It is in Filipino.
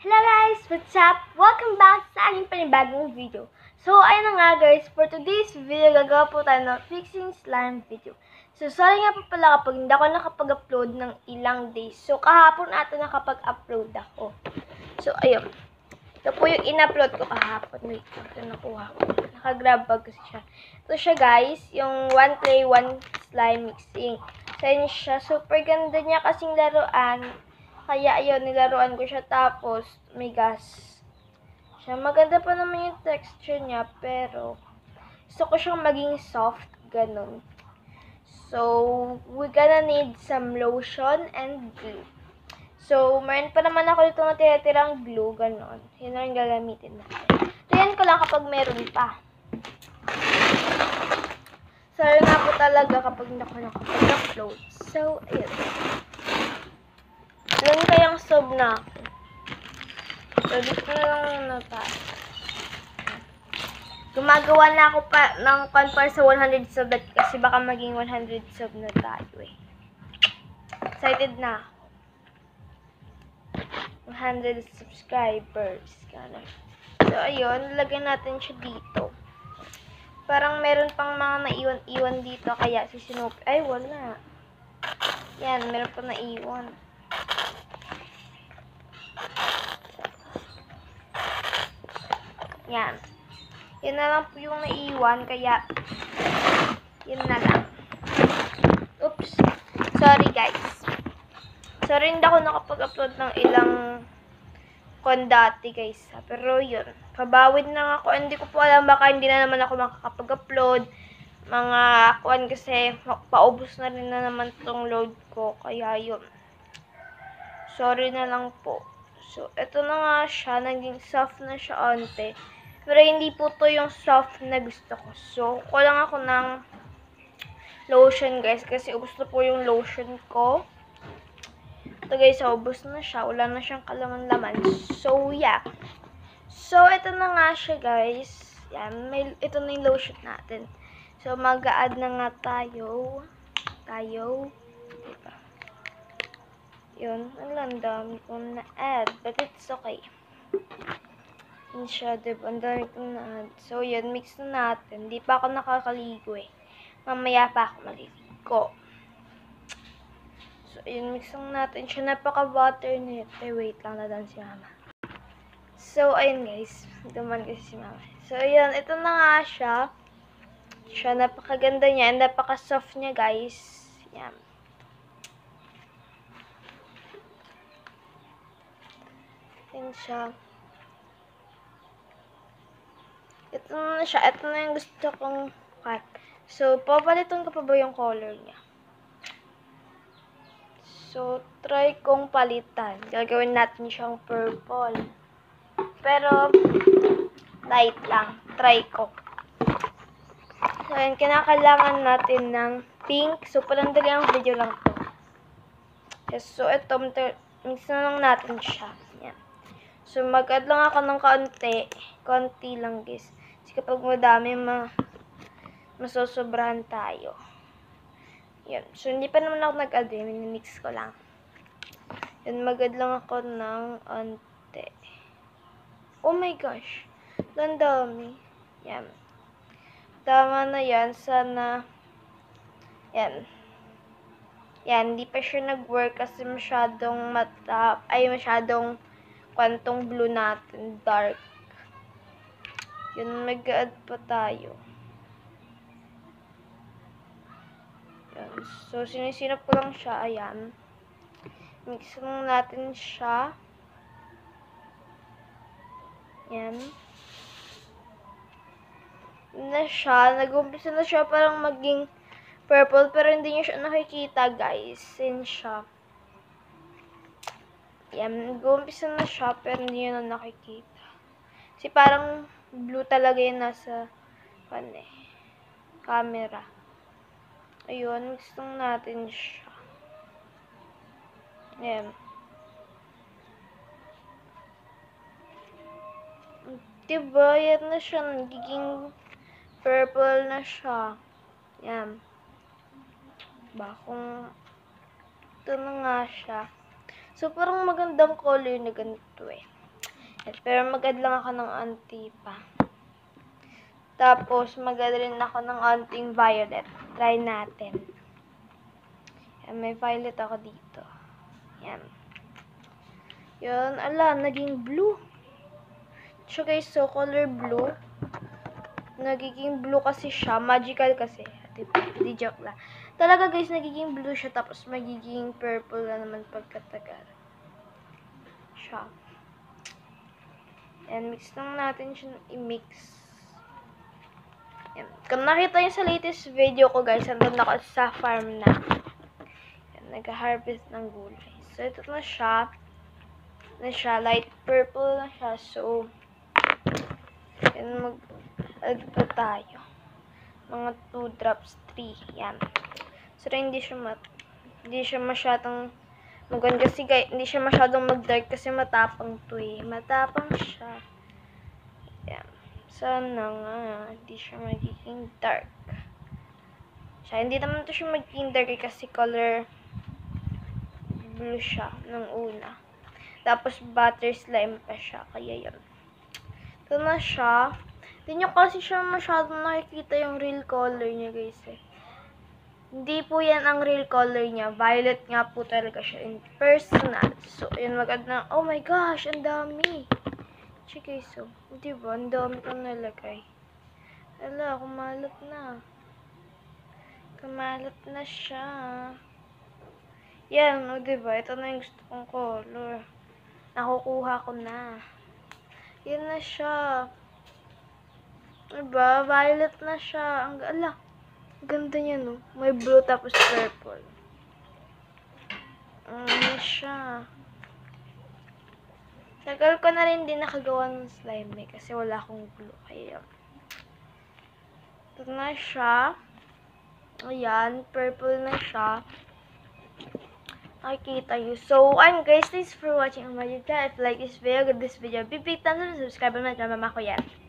Hello guys! What's up? Welcome back sa aking panibagong video. So, ayun na nga guys, for today's video, gagawa po tayo ng fixing slime video. So, sorry nga po pala kapag hindi ako nakapag-upload ng ilang days. So, kahapon ata nakapag-upload ako. So, ayun. Ito po yung in-upload ko kahapon. Wait, ito nakuha ko. Naka-grab bag kasi siya. Ito siya guys, yung one clay, one slime mixing. So, yun siya. Super ganda niya kasing laruan. Kaya ayun, nilaruan ko siya tapos may gas. Siya, maganda pa naman yung texture niya pero gusto ko siyang maging soft, ganun. So, we're gonna need some lotion and glue. So, meron pa naman ako dito na tira-tirang glue, ganun. Yun na rin gagamitin natin. Tingnan ko lang kapag meron pa. Sorry nga po talaga kapag hindi ako nakapag-upload. So, ayun. Ilan kayang sub na ako? So, dito na lang muna tayo. Gumagawa na ako pa ng para sa 100 sub kasi baka maging 100 sub na tayo eh. Excited na ako. 100 subscribers. Ganun. So, ayun. Lagyan natin siya dito. Parang meron pang mga naiwan-iwan dito kaya si Snoopy. Ay, wala. Yan, meron pang naiwan. Yan. Yan na lang po yung naiwan, kaya yun na lang. Oops. Sorry guys. Sorry hindi ako nakapag-upload ng ilang dati guys. Pero yun. Pabawid na ako. Hindi ko po alam baka hindi na naman ako makakapag-upload. Mga kuan kasi paubos na rin na naman tong load ko. Kaya yun. Sorry na lang po. So, ito na nga siya. Naging soft na siya ante. Pero hindi po to yung soft na gusto ko. So, kulang ako ng lotion guys. Kasi ubos na po yung lotion ko. Ito guys, ubos na siya. Wala na siyang kalaman-laman. So, yeah. So, ito na nga siya guys. Yan. Ito na yung lotion natin. So, mag-a-add na nga tayo. Diba? Yun. Ang dami kong na-add. But it's okay. Yun siya, diba? Ang dami kong na-add. So, yun. Mix na natin. Hindi pa ako nakakaligo eh. Mamaya pa ako maliligo. So, yun. Mix na natin siya. Napaka-butter nito. Wait lang na si mama. So, ayun guys. Duman kasi si mama. So, ayun. Ito na nga siya. Napakaganda niya. And napaka-soft niya guys. Yan. Yan siya. Ito na siya. Ito na yung gusto kong cut. So, papalitan ko pa ba yung color niya? So, try kong palitan. Gagawin natin siyang purple. Pero, light lang. Try ko. So, yun. Kinakailangan natin ng pink. So, palandali ang video lang to. Yes, so, ito. Mix na lang natin siya. Yan. So, mag-add lang ako ng kaunti. Konti lang, guys. Kasi kapag madami, masosobrahan tayo. Yan. So, hindi pa naman ako nag-add. Minimix ko lang. Yan, mag-add lang ako ng ante. Oh my gosh. Ang dami. Yan. Tama na yan. Sana. Yan. Yan. Hindi pa siya nag-work kasi masyadong masyadong kwantong blue natin. Dark. Yun, mag-add pa tayo. Yan. So, sinisinap ko lang siya. Ayan. Mix lang natin siya. Yan. Na siya. Nag-umpisa na siya parang maging purple. Pero hindi niyo siya nakikita, guys. Yan siya. Yan. Nag-umpisa na siya pero hindi niyo na nakikita. Kasi parang blue talaga yung nasa camera. Ayun. Mix lang natin siya. Yan. Diba? Yan na siya. Nagiging purple na siya. Yan. Diba? Kung ito na nga siya. So, parang magandang color na ganito eh. Pero mag-add lang ako ng anti pa. Tapos, mag-add rin ako ng anting violet. Try natin. Yan, may violet ako dito. Yan. Yun, ala, naging blue. So guys, so color blue. Nagiging blue kasi siya. Magical kasi. Diba? Di joke lang. Talaga guys, nagiging blue siya. Tapos magiging purple na naman pagkatagal. Siya. And mix lang natin siya. I-mix. Yan. Kung nakita niyo sa latest video ko guys, andun ako sa farm na. Yan, nag-harvest ng gulay. So ito na siya. Light purple na siya. So, yan, mag-add pa tayo. Mga 2 drops, 3. Yan. So, hindi siya masyadong maganda kasi guys, hindi siya masyadong mag-dark kasi matapang to eh. Matapang siya. Yan. Sana nga, hindi siya magiging dark. Siya, hindi naman to siya magiging dark kasi color blue siya nung una. Tapos, butter slime pa siya. Kaya yun. Ito na siya. Hindi nyo kasi siya masyadong nakikita yung real color niya, guys. Eh. Hindi po yan ang real color niya. Violet nga po talaga siya in personal. So, yun mag-add na. Oh my gosh, ang dami. Check guys, so. Diba? Ang dami kong nalagay. Ala, kumalat na. Kumalat na siya. Yan, o diba? Ito na yung gusto kong color. Nakukuha ko na. Yan na siya. Diba? Violet na siya. Ang ganda niya, no? May blue tapos purple. Ano siya? Tagal ko na rin din nakagawa ng slime eh. Kasi wala akong glue. Kaya ito na siya. Ayan. Purple na siya. Nakikita you. So, guys, thanks for watching my video. If you like this video, give this video a big thumbs up and subscribe na mama ko yan.